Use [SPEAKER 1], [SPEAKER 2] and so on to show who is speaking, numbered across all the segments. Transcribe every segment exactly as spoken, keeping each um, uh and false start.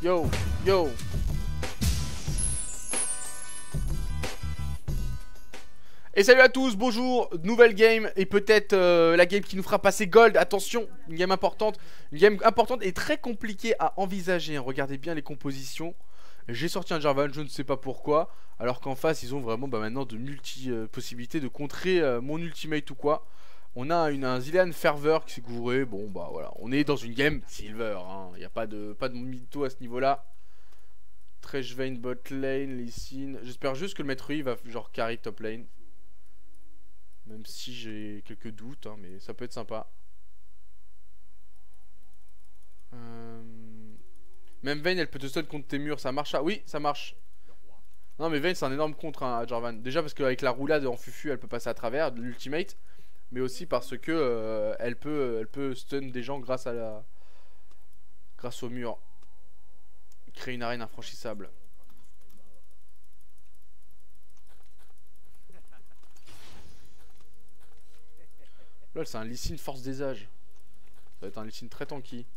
[SPEAKER 1] Yo, yo. Et salut à tous, bonjour, nouvelle game et peut-être euh, la game qui nous fera passer gold. Attention, une game importante, une game importante et très compliquée à envisager, hein. Regardez bien les compositions. J'ai sorti un Jarvan, je ne sais pas pourquoi, alors qu'en face ils ont vraiment bah, maintenant de multi euh, possibilités de contrer euh, mon ultimate ou quoi. On a une, un Zilean Fervor qui s'est gouré, bon bah voilà, on est dans une game silver, hein. Il n'y a pas de, pas de mytho à ce niveau là. Treshvain bot lane, Lee Sin. J'espère juste que le maître Yi va genre carry top lane. Même si j'ai quelques doutes, hein, mais ça peut être sympa. Euh... Même Vayne, elle peut te stun contre tes murs, ça marche. Ah oui, ça marche. Non, mais Vayne, c'est un énorme contre hein, à Jarvan. Déjà parce qu'avec la roulade en fufu, elle peut passer à travers de l'ultimate. Mais aussi parce que euh, elle, peut, elle peut stun des gens grâce à la. Grâce au mur. Créer une arène infranchissable. Lol, c'est un Lee Sin force des âges. Ça va être un Lee Sin très tanky.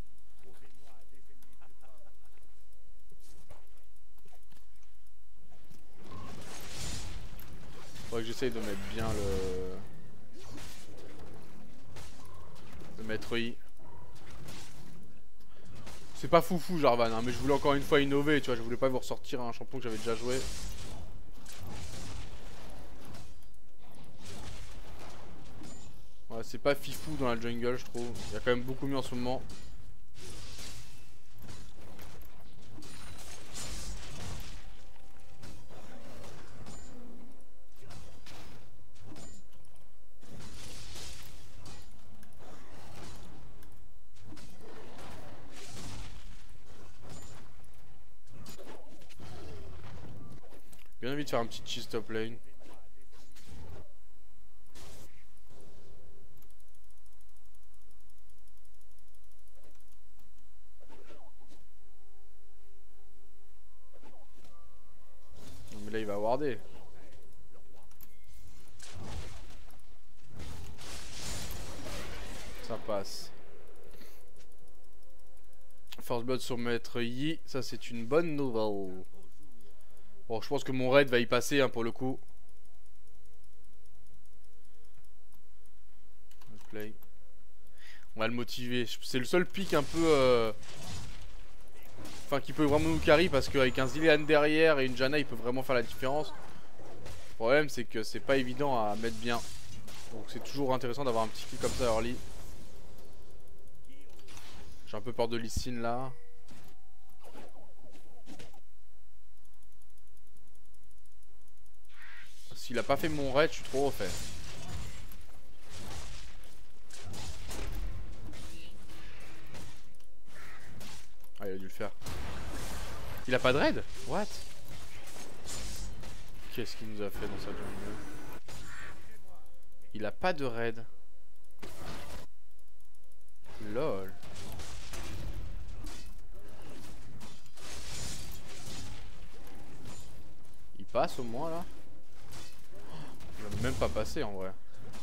[SPEAKER 1] Faudrait que j'essaye de mettre bien le... Le maître Yi. C'est pas foufou Jarvan, hein, mais je voulais encore une fois innover, tu vois, je voulais pas vous ressortir un champion que j'avais déjà joué. Ouais, c'est pas fifou dans la jungle, je trouve. Il y a quand même beaucoup mieux en ce moment. Bien envie de faire un petit cheese top lane. Non mais là il va warder. Ça passe. First blood sur maître Yi, ça c'est une bonne nouvelle. Bon, je pense que mon raid va y passer hein, pour le coup. Play. On va le motiver. C'est le seul pick un peu... Euh... Enfin, qui peut vraiment nous carry parce qu'avec un Zilean derrière et une Janna, il peut vraiment faire la différence. Le problème, c'est que c'est pas évident à mettre bien. Donc c'est toujours intéressant d'avoir un petit kill comme ça early. J'ai un peu peur de Lee Sin là. S'il a pas fait mon raid, je suis trop refait. Ah, il a dû le faire. Il a pas de raid? What? Qu'est-ce qu'il nous a fait dans sa jungle? Il a pas de raid. Lol. Il passe au moins là? Il va même pas passer en vrai.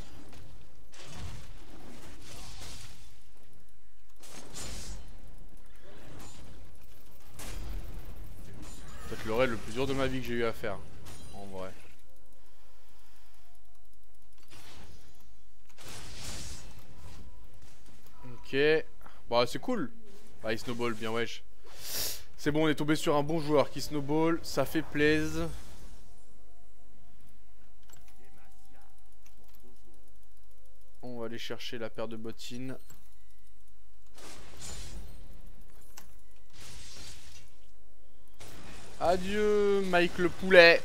[SPEAKER 1] Peut-être le raid le plus dur de ma vie que j'ai eu à faire. En vrai. Ok. Bah c'est cool. Bah il snowball bien wesh. C'est bon, on est tombé sur un bon joueur qui snowball. Ça fait plaisir. On va aller chercher la paire de bottines. Adieu Mike le poulet.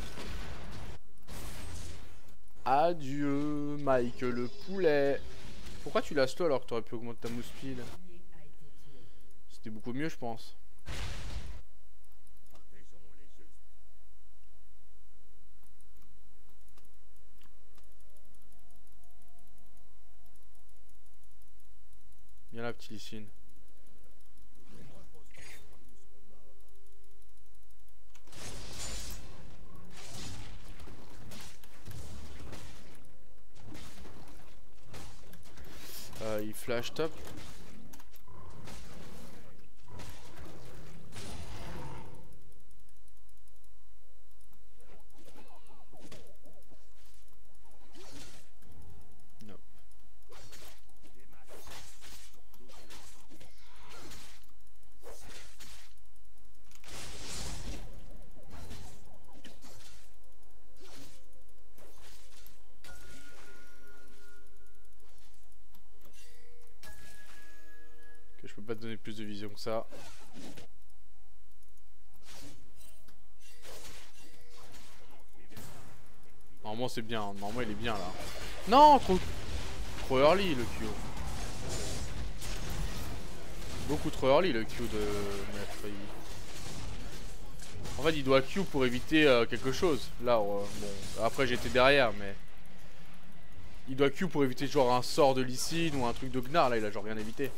[SPEAKER 1] Adieu Mike le poulet. Pourquoi tu l'as slow alors que t'aurais pu augmenter ta move speed? C'était beaucoup mieux je pense. Viens là petit Lee Sin. Euh, il flash top. pas te donner plus de vision que ça. Normalement c'est bien, normalement il est bien là. Non, trop, trop early le Q. Beaucoup trop early le Q de Maître Yi. En fait il doit Q pour éviter euh, quelque chose. Là, euh, bon, après j'étais derrière mais... Il doit Q pour éviter genre un sort de Lee Sin ou un truc de Gnar, là il a genre rien évité.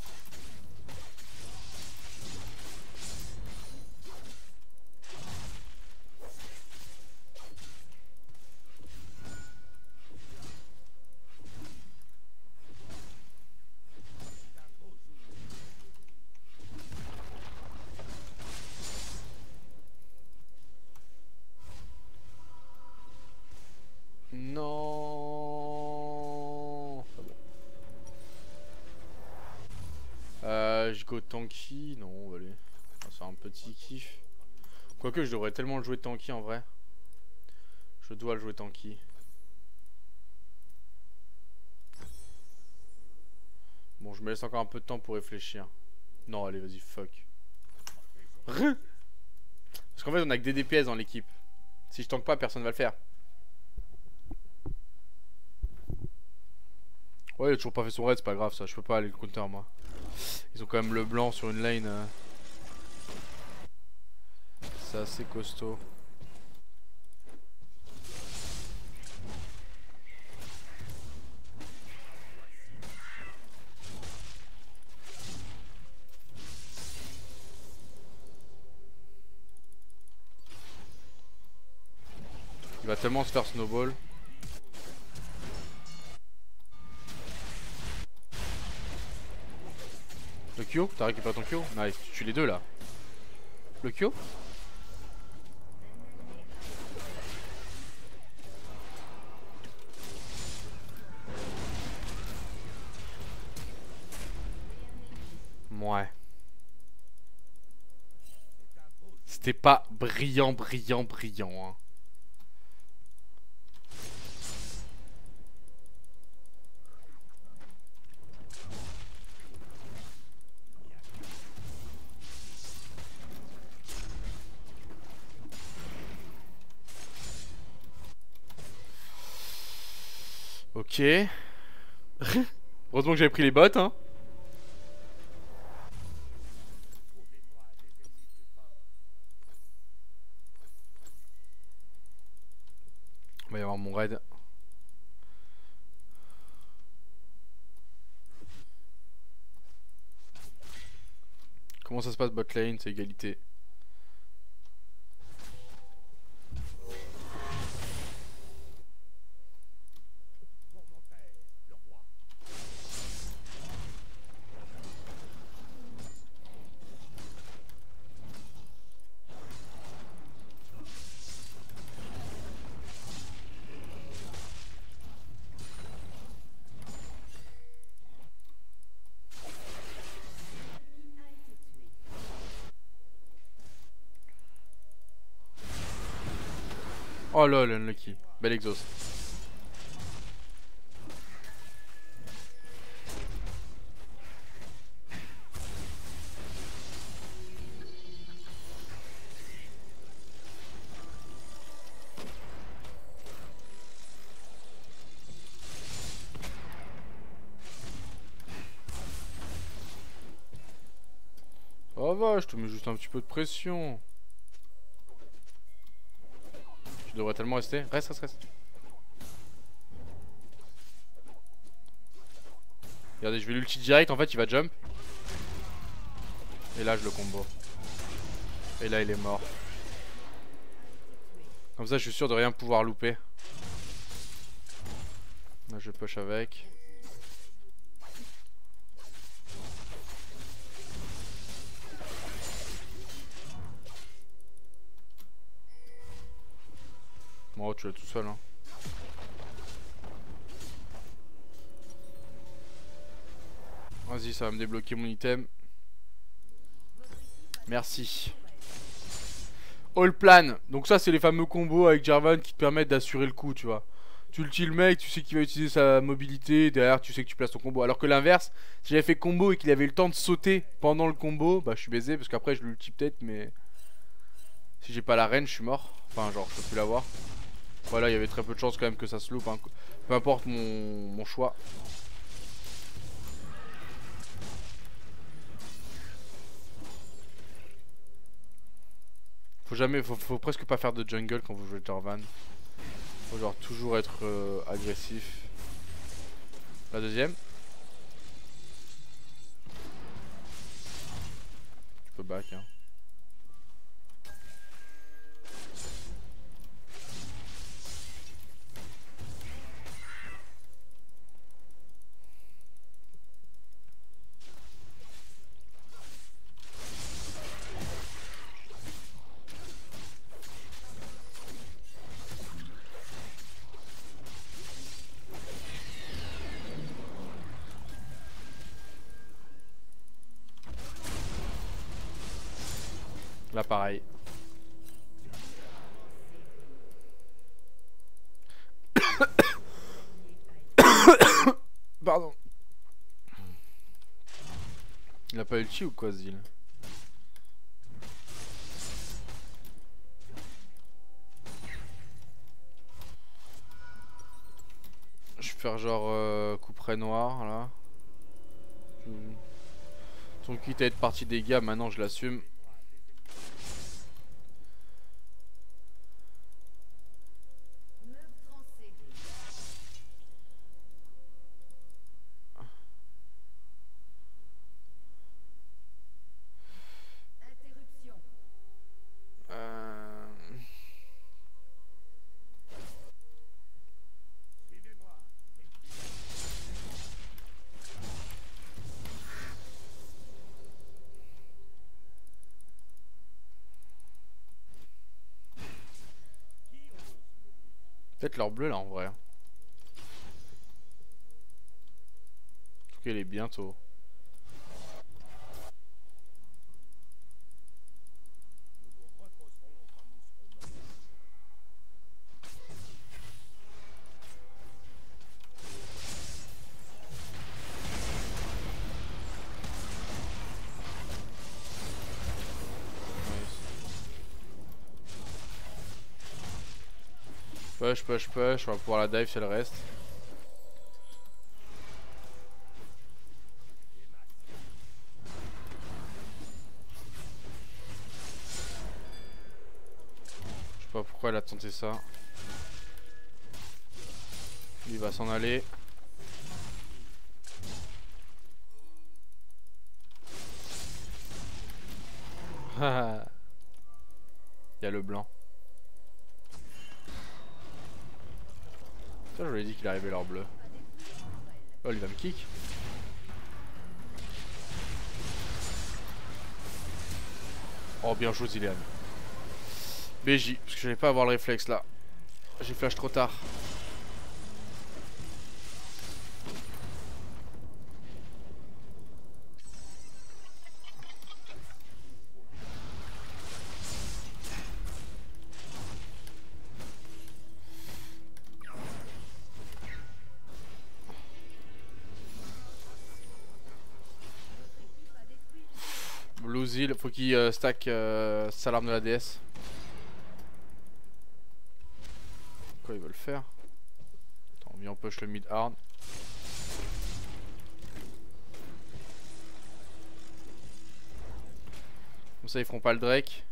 [SPEAKER 1] Non. Euh, je go tanky, non, on va aller. On va faire un petit kiff. Quoique je devrais tellement le jouer tanky en vrai. Je dois le jouer tanky. Bon, je me laisse encore un peu de temps pour réfléchir. Non, allez, vas-y, fuck. Parce qu'en fait, on a que des D P S dans l'équipe. Si je tank pas, personne va le faire. Ouais, il a toujours pas fait son raid, c'est pas grave ça. Je peux pas aller le counter, moi. Ils ont quand même le blanc sur une lane. Euh... C'est assez costaud. Il va tellement se faire snowball. Le Q O, t'as récupéré ton Q O? Nice, tu tues les deux là. Le Q O? Ouais. C'était pas brillant, brillant, brillant. Hein. Ok. Heureusement que j'avais pris les bottes, hein. Il va y avoir mon raid. Comment ça se passe bot lane? C'est égalité. Oh lol, unlucky. Bel exhaust. Oh va, je te mets juste un petit peu de pression. Tu devrais tellement rester. Reste, reste, reste. Regardez, je vais l'ulti direct, en fait il va jump. Et là je le combo. Et là il est mort. Comme ça je suis sûr de rien pouvoir louper. Là je push avec. Bon, tu l'as tout seul hein. Vas-y, ça va me débloquer mon item. Merci. All plan. Donc ça c'est les fameux combos avec Jarvan qui te permettent d'assurer le coup, tu vois. Tu ulti le mec, tu sais qu'il va utiliser sa mobilité, derrière tu sais que tu places ton combo. Alors que l'inverse, si j'avais fait combo et qu'il avait le temps de sauter pendant le combo, bah je suis baisé parce qu'après je l'ulti peut-être, mais si j'ai pas la reine, je suis mort. Enfin, genre, je peux plus l'avoir. Voilà, il y avait très peu de chances quand même que ça se loupe, hein. Peu importe mon, mon choix. Faut jamais, faut, faut presque pas faire de jungle quand vous jouez Jarvan. Faut genre toujours être euh, agressif. La deuxième. Tu peux back, hein. Là pareil. Pardon. Il a pas ulti ou quoi ce deal? Je vais faire genre euh, couperet noir là. Son quitte à être parti des gars, maintenant je l'assume. Euh... Peut-être leur bleu là en vrai. En tout cas il est bientôt. Push, push, push, on va pouvoir la dive, c'est le reste. Je sais pas pourquoi elle a tenté ça. Il va s'en aller. Il y a le blanc. Ça, je lui ai dit qu'il arrivait leur bleu. Oh, il va me kick. Oh, bien joué, Zilean. B J, parce que j'allais pas avoir le réflexe là. J'ai flash trop tard. Blue Zil, faut qu'il euh, stack euh, sa larme de la déesse. Quoi, ils veulent faire? Attends, viens, on push le mid hard. Comme ça, ils feront pas le Drake.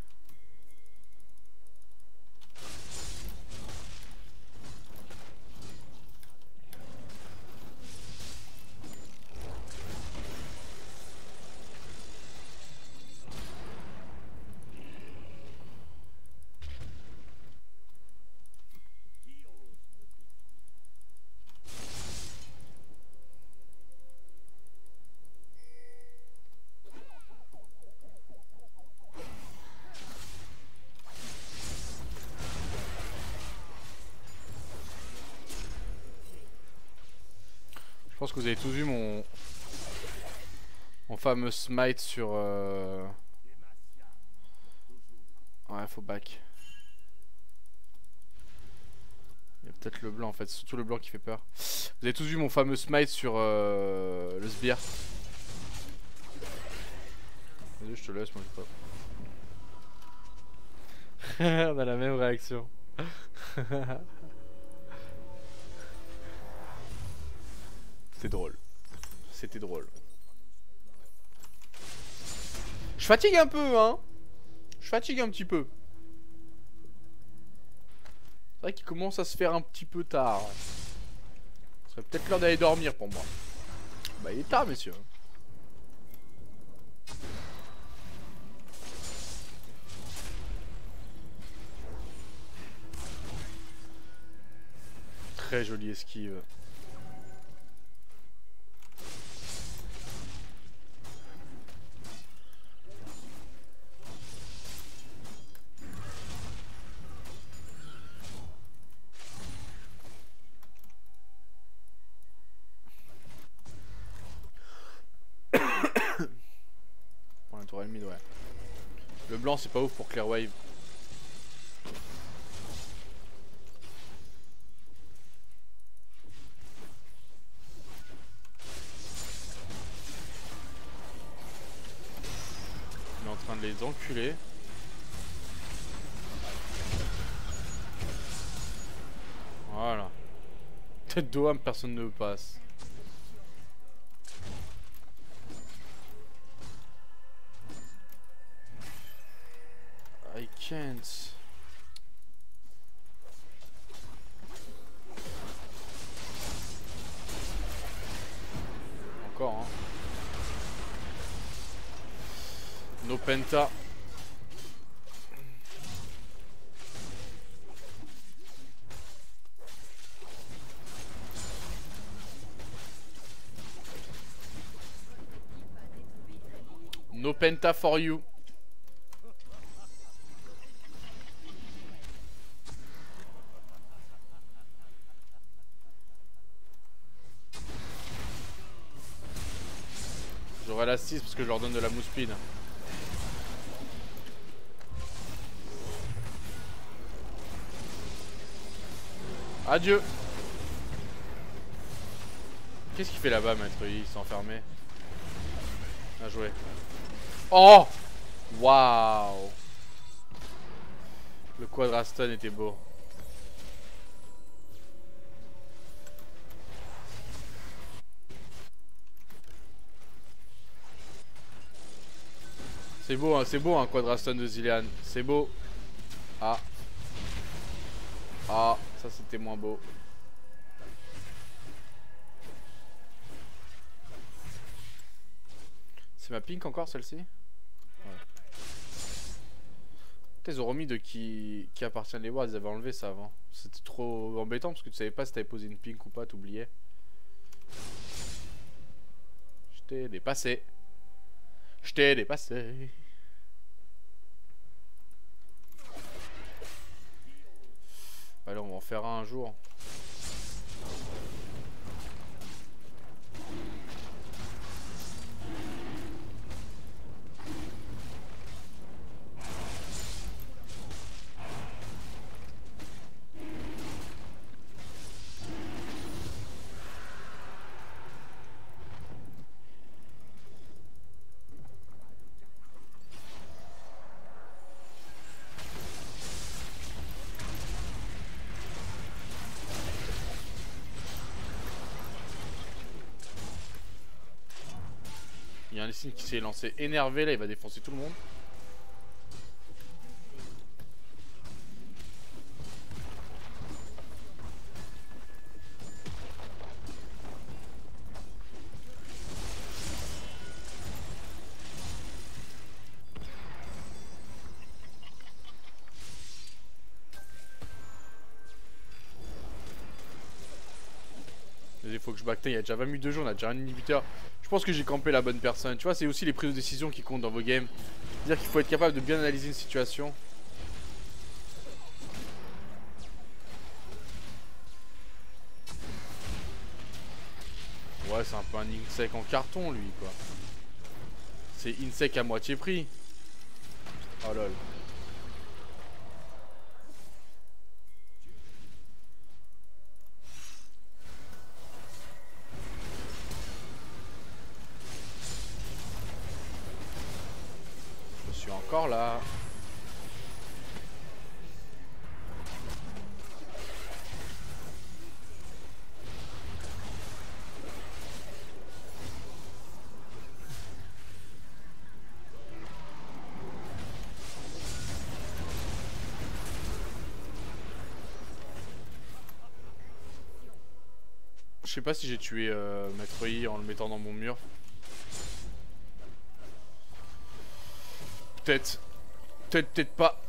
[SPEAKER 1] Je pense que vous avez tous vu mon, mon fameux smite sur... Euh... Ouais, faut back. Yep. Peut-être le blanc en fait, c'est surtout le blanc qui fait peur. Vous avez tous vu mon fameux smite sur euh, le sbire. Vas-y, je te laisse, moi je sais pas. On a la même réaction. C'est drôle. C'était drôle. Je fatigue un peu, hein. Je fatigue un petit peu. C'est vrai qu'il commence à se faire un petit peu tard. Ce serait peut-être l'heure d'aller dormir pour moi. Bah il est tard, messieurs. Très jolie esquive. Pour la tour mid, ouais. Le blanc c'est pas ouf pour clear wave. Il est en train de les enculer. Voilà. Tête d'Oham, personne ne passe. I can't. Encore, hein. No penta. No penta for you. J'aurai la six parce que je leur donne de la mouspine. Adieu. Qu'est-ce qu'il fait là-bas, maître? Il s'est enfermé. Bien joué. Oh! Waouh! Le quadrastun était beau. C'est beau, hein, c'est beau un quadrastun de Zilean. C'est beau. Ah. Ah, ça c'était moins beau. C'est ma pink encore celle-ci? Ouais. Ils ont remis de qui, qui appartient les wards, ils avaient enlevé ça avant. C'était trop embêtant parce que tu savais pas si t'avais posé une pink ou pas, t'oubliais. Je t'ai dépassé. Je t'ai dépassé. Allez, on va en faire un un jour. Il y a un Lee qui s'est lancé énervé là, il va défoncer tout le monde. Il faut que je backtail, il y a déjà vingt minutes de jeu, on a déjà un inhibiteur. Je pense que j'ai campé la bonne personne. Tu vois, c'est aussi les prises de décision qui comptent dans vos games. C'est-à-dire qu'il faut être capable de bien analyser une situation. Ouais, c'est un peu un insec en carton, lui, quoi. C'est insec à moitié prix. Oh lol. suis encore là. Je sais pas si j'ai tué euh, Maître Yi en le mettant dans mon mur. Peut-être. Peut-être, peut-être pas.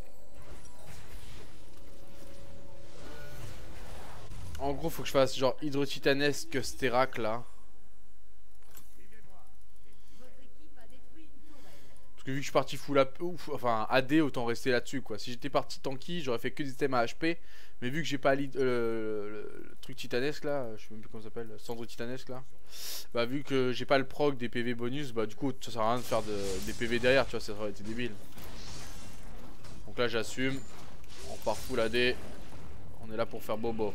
[SPEAKER 1] En gros, faut que je fasse genre hydro-titanesque Sterak là. Parce que vu que je suis parti full A P, ouf, enfin A D, autant rester là-dessus quoi. Si j'étais parti tanky, j'aurais fait que des items à H P. Mais vu que j'ai pas euh, le, le, le truc titanesque là, je sais même plus comment ça s'appelle, cendre titanesque là. Bah vu que j'ai pas le proc des P V bonus, bah du coup ça sert à rien de faire de, des P V derrière, tu vois, ça aurait été débile. Donc là j'assume, on part full A D, on est là pour faire bobo.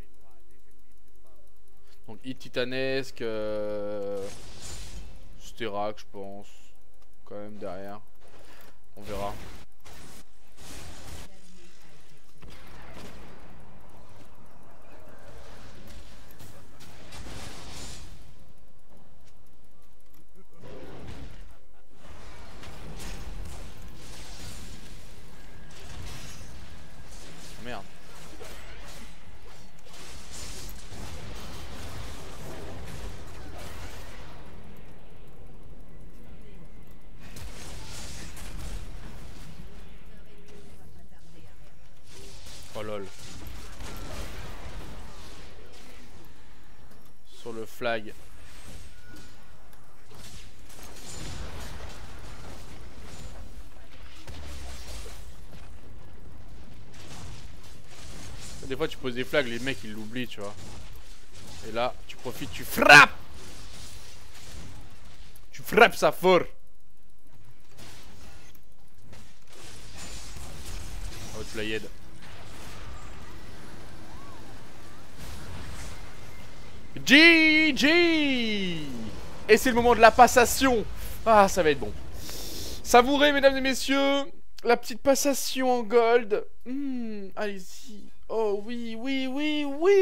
[SPEAKER 1] Donc hit titanesque, euh, Sterak je pense, quand même derrière, on verra. Merde. Oh lol. Sur le flag. Des fois tu poses des flags, les mecs ils l'oublient, tu vois. Et là, tu profites, tu frappes. Tu frappes ça fort. Outplayed. G G. Et c'est le moment de la passation. Ah, ça va être bon. Savourez, mesdames et messieurs, la petite passation en gold. Mmh, allez-y. Oh oui, oui, oui,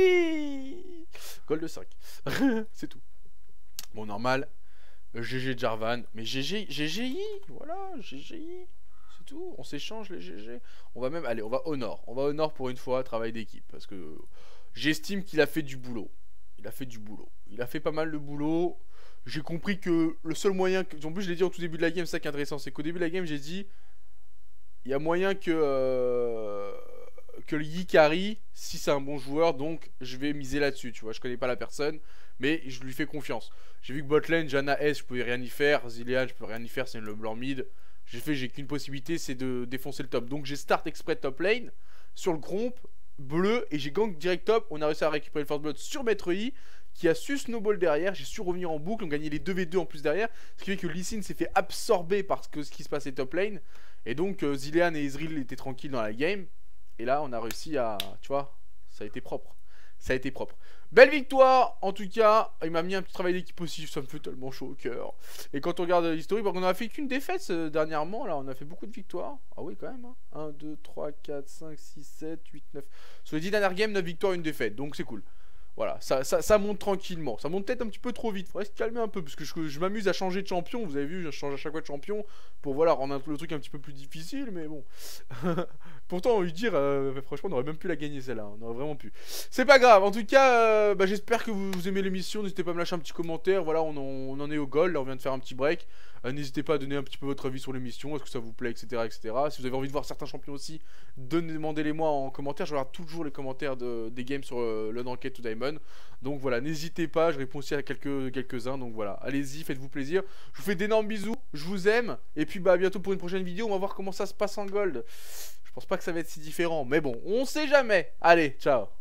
[SPEAKER 1] oui. Gold de cinq. C'est tout. Bon, normal. G G Jarvan. Mais G G, G G I. Voilà, G G I. C'est tout. On s'échange les G G. On va même, allez, on va au nord. On va au nord pour une fois, travail d'équipe. Parce que j'estime qu'il a fait du boulot. Il a fait du boulot. Il a fait pas mal de boulot. J'ai compris que le seul moyen... Que... En plus, je l'ai dit au tout début de la game, c'est ça qui est intéressant. C'est qu'au début de la game, j'ai dit... Il y a moyen que... Euh... que le Yikari, si c'est un bon joueur, donc je vais miser là-dessus, tu vois. Je connais pas la personne, mais je lui fais confiance. J'ai vu que botlane, Janna S, je pouvais rien y faire. Zilean, je peux rien y faire, c'est le blanc mid. J'ai fait, j'ai qu'une possibilité, c'est de défoncer le top. Donc j'ai start exprès top lane, sur le gromp, bleu, et j'ai gank direct top. On a réussi à récupérer le first blood sur Maître Yi, qui a su snowball derrière. J'ai su revenir en boucle, on gagnait les deux v deux en plus derrière. Ce qui fait que Lee Sin s'est fait absorber par ce qui se passait top lane. Et donc euh, Zilean et Ezreal étaient tranquilles dans la game. Et là, on a réussi à... Tu vois, ça a été propre. Ça a été propre. Belle victoire, en tout cas. Il m'a mis un petit travail d'équipe aussi. Ça me fait tellement chaud au cœur. Et quand on regarde l'historique, on a fait qu'une défaite euh, dernièrement. Là, on a fait beaucoup de victoires. Ah oui, quand même. Hein. un, deux, trois, quatre, cinq, six, sept, huit, neuf. Sur les dix dernières games, neuf victoires, une défaite. Donc c'est cool. Voilà, ça, ça, ça monte tranquillement. Ça monte peut-être un petit peu trop vite. Faudrait se calmer un peu. Parce que je, je m'amuse à changer de champion. Vous avez vu, je change à chaque fois de champion. Pour voilà, rendre le truc un petit peu plus difficile. Mais bon. Pourtant, lui dire, euh, franchement, on aurait même pu la gagner celle-là. On aurait vraiment pu. C'est pas grave. En tout cas, euh, bah, j'espère que vous, vous aimez l'émission. N'hésitez pas à me lâcher un petit commentaire. Voilà, on en, on en est au goal. Là, on vient de faire un petit break. Euh, N'hésitez pas à donner un petit peu votre avis sur l'émission. Est-ce que ça vous plaît, et cetera, et cetera. Si vous avez envie de voir certains champions aussi, demandez-les moi en commentaire. Je regarde toujours les commentaires de, des games sur euh, le Enquête to Diamond. Donc voilà, n'hésitez pas. Je réponds aussi à quelques, quelques-uns. Donc voilà, allez-y, faites-vous plaisir. Je vous fais d'énormes bisous. Je vous aime. Et puis bah à bientôt pour une prochaine vidéo. On va voir comment ça se passe en gold. Je pense pas que ça va être si différent. Mais bon, on sait jamais. Allez, ciao.